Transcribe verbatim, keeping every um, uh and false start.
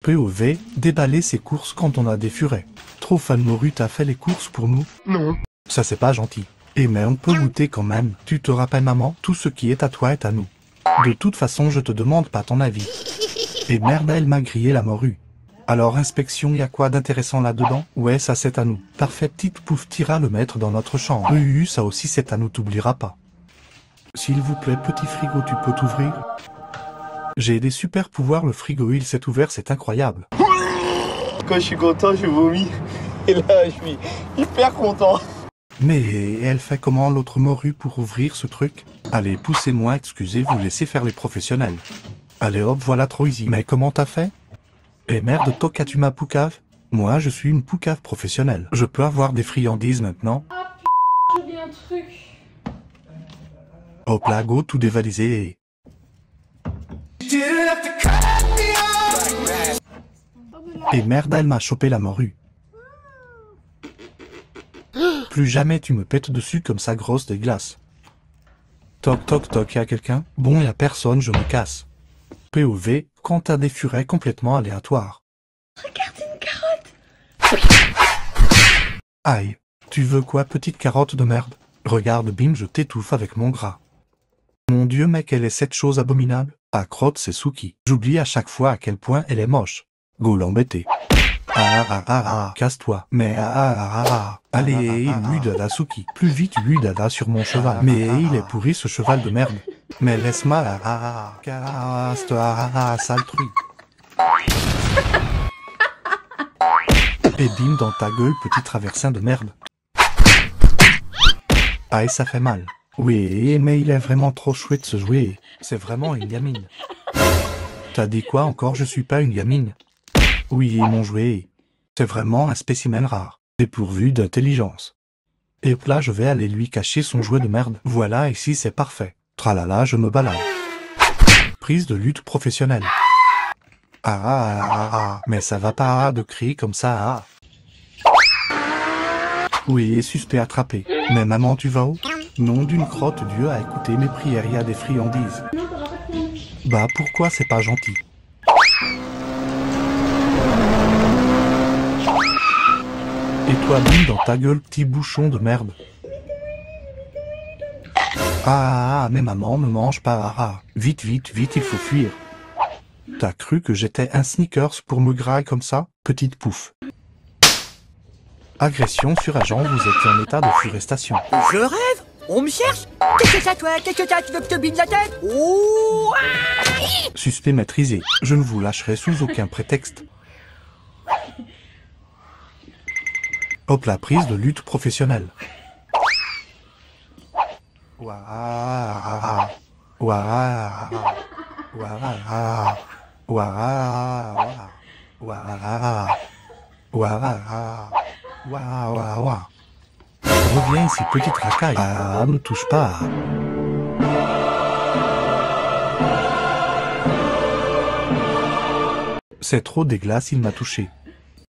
P O V, déballer ses courses quand on a des furets. Trop fan morue, t'as fait les courses pour nous? Non. Ça c'est pas gentil. Eh mais on peut goûter quand même. Tu te rappelles maman, tout ce qui est à toi est à nous. De toute façon je te demande pas ton avis. Et merde, elle m'a grillé la morue. Alors inspection, y a quoi d'intéressant là-dedans? Ouais, ça c'est à nous. Parfait, petite pouf, tira le mettre dans notre chambre. Oui, ça aussi c'est à nous, t'oublieras pas. S'il vous plaît, petit frigo, tu peux t'ouvrir? J'ai des super pouvoirs, le frigo il s'est ouvert, c'est incroyable. Quand je suis content, je vomis. Et là, je suis hyper content. Mais elle fait comment l'autre morue pour ouvrir ce truc? Allez, poussez-moi, excusez, vous laissez faire les professionnels. Allez hop, voilà trop easy. Mais comment t'as fait? Eh merde, Toka, tu m'as poucave? Moi, je suis une poucave professionnelle. Je peux avoir des friandises maintenant? Ah p***, j'ai oublié un truc. Hop là, go, tout dévalisé. Et merde, elle m'a chopé la morue. Plus jamais tu me pètes dessus comme ça, grosse des glaces. Toc toc toc, y'a quelqu'un? Bon, y'a personne, je me casse. P O V, quand t'as des furets complètement aléatoires. Regarde une carotte. Aïe. Tu veux quoi, petite carotte de merde? Regarde, bim, je t'étouffe avec mon gras. Mon dieu mec, quelle est cette chose abominable? Ah, crotte, c'est Suki. J'oublie à chaque fois à quel point elle est moche. Go l'embêter. Ah ah ah ah, casse-toi. Mais ah ah ah ah. Allez, lui dada Suki. Plus vite, lui dada sur mon cheval. Mais il est pourri ce cheval de merde. Mais laisse-moi ah ah ah. Casse-toi ah ah, sale truc. Et bim dans ta gueule, petit traversin de merde. Aïe, ça fait mal. Oui, mais il est vraiment trop chouette ce jouet. C'est vraiment une gamine. T'as dit quoi encore? Je suis pas une gamine. Oui, mon jouet. C'est vraiment un spécimen rare, dépourvu d'intelligence. Et là, je vais aller lui cacher son jouet de merde. Voilà, ici c'est parfait. Tralala, je me balade. Prise de lutte professionnelle. Ah ah ah ah, mais ça va pas de crier comme ça. Ah. Oui, suspect attrapé. Mais maman, tu vas où? Nom d'une crotte, Dieu a écouté mes prières, y a des friandises. Bah pourquoi c'est pas gentil? Et toi, bim dans ta gueule, petit bouchon de merde. Ah, ah, ah, mais maman ne mange pas, ah, ah. Vite, vite, vite, il faut fuir. T'as cru que j'étais un sneakers pour me grailler comme ça, petite pouffe? Agression sur agent, vous êtes en état de furestation. Je rêve? On me cherche? Qu'est-ce que ça, toi? Qu'est-ce que t'as? Tu veux que je te bide la tête? Oh ah. Suspect maîtrisé. Je ne vous lâcherai sous aucun prétexte. Hop, la prise de lutte professionnelle. Ouah, ouah, ouah, ouah, ouah, ouah, ouah, ouah. Reviens ici, petite racaille. Ah, ne touche pas. C'est trop dégueulasse, il m'a touché.